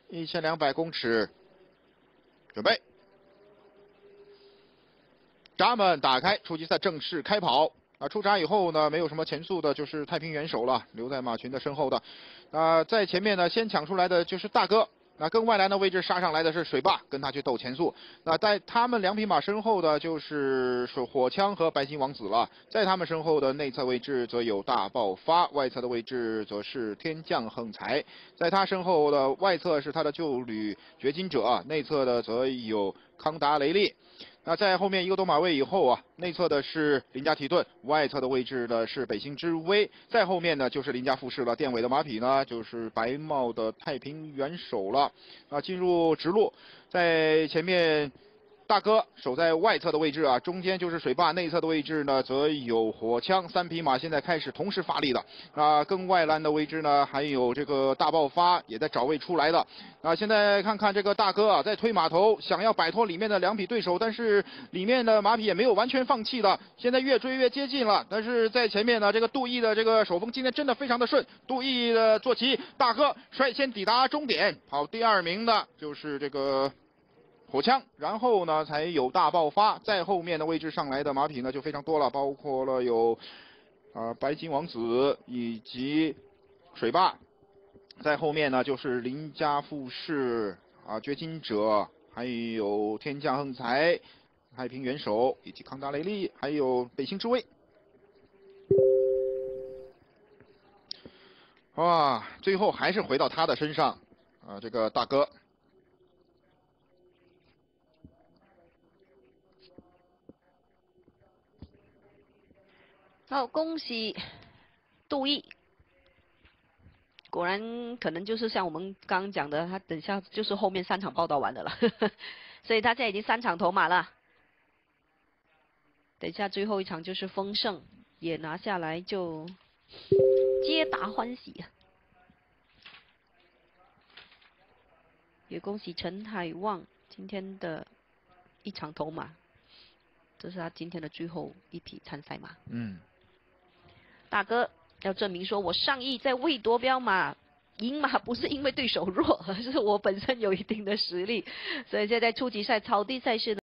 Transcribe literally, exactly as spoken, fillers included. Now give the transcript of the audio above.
一千两百公尺，准备。闸门打开，初级赛正式开跑。啊，出闸以后呢，没有什么前速的，就是太平元首了，留在马群的身后的。啊，在前面呢，先抢出来的就是大哥。那更外栏的位置杀上来的是水坝，跟他去斗前速。那在他们两匹马身后的就是火枪和白金王子了。在他们身后的内侧位置则有大爆发，外侧的位置则是天降横财。在他身后的外侧是他的旧旅掘金者，内侧的则有康达雷利。那在后面一个多马位以后啊，内侧的是林家提顿，外侧的位置呢是北星之威，在后面呢就是林家富士了。殿尾的马匹呢就是白帽的太平元首了。啊，进入直路，在前面。大哥守在外侧的位置啊，中间就是水坝，内侧的位置呢则有火枪，三匹马现在开始同时发力了。啊，更外栏的位置呢还有这个大爆发也在找位出来的。啊，现在看看这个大哥啊，在推马头，想要摆脱里面的两匹对手，但是里面的马匹也没有完全放弃的，现在越追越接近了。但是在前面呢，这个杜毅的这个手风今天真的非常的顺，杜毅的坐骑大哥率先抵达终点，跑第二名的就是这个。火枪，然后呢才有大爆发，在后面的位置上来的马匹呢就非常多了，包括了有啊、呃、白金王子以及水坝，在后面呢就是林家富士啊掘金者，还有天降横财、太平元首以及康达雷利，还有北星之威。哇，最后还是回到他的身上啊，这个大哥。 好，恭喜杜毅。果然，可能就是像我们刚刚讲的，他等下就是后面三场报道完的了，所以他现在已经三场头马了。等下最后一场就是丰盛，也拿下来就皆大欢喜啊！也恭喜陈海旺今天的一场头马，这是他今天的最后一匹参赛马。 嗯。 大哥要证明说，我上亿在未夺标马赢马不是因为对手弱，而是我本身有一定的实力。所以现在初级赛草地赛事呢。